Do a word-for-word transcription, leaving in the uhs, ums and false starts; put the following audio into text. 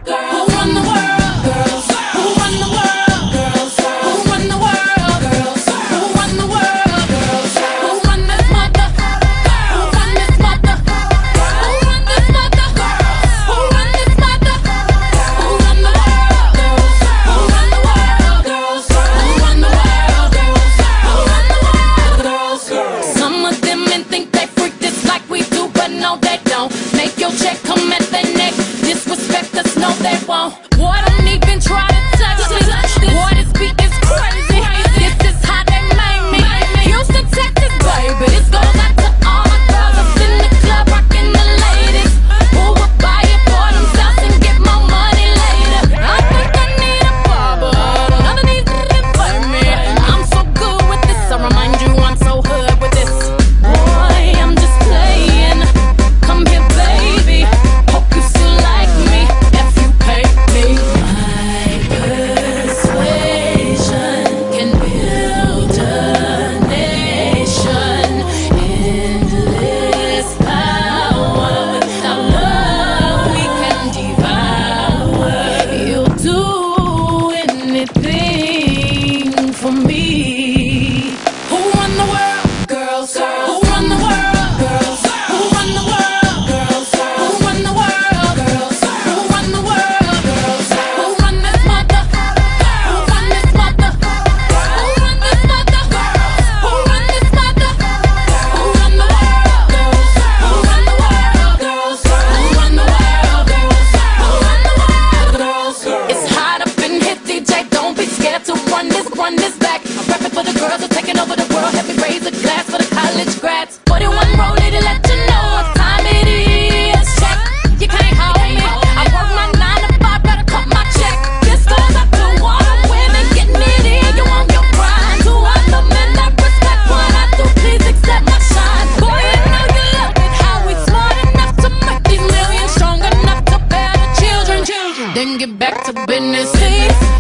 Who run the world? Girls. Who run the world? Girls. Who run the world? Girls. Who run the world? Girls. Who run this mother? Who run this mother? Who run this mother? Who run this mother? Who run the world? Girls. Who run the world? Girls. Who run the world? Girls. Who run the world? Girls. Some of them men think they freak this like we do, but no they don't. Make your check come at their neck. Disrespect us, no they won't. Boy, don't even try to touch me. Boy, this beat is crazy. This is how they made me. Houston, Texas, baby. This goes out to all my girls up in the club, rocking the ladies. Who would buy it for themselves and get more money later? I think I need a barber. None of these can play me. I'm so good with this. I remind you I'm so hood with this. Boy, I'm just playing. Come here, baby. Hope you still like me if you pay me. My persuasion can build a nation. Endless power. Without love, we can devour. You'll do anything for me. Who run the world? Girls. Who run the world? Girls. Who run the world? Girls. Who run the world? Girls. Who run the world? Girls. Who run this mother? Who run this mother? Who run this mother? Who run this mother? Who run the world? Girls. Who run the world? Girls. Who run the world? Girls. Who run the world? Girls. It's hot up in here, D J. Don't be scared to run this, run this back. I'm rapping for the girls who are taking over the world. Help me raise a glass for the college grads. forty-one rollie to let you know what time it is. Check, you can't hold me. I work my nine to five, better cut my check. This goes up to all the women getting it in. You on your grind. To all the men that respect what I do, please accept my shine. Boy, you know you love it. How we smart enough to make these millions, strong enough to bear the children. Then get back to business. See?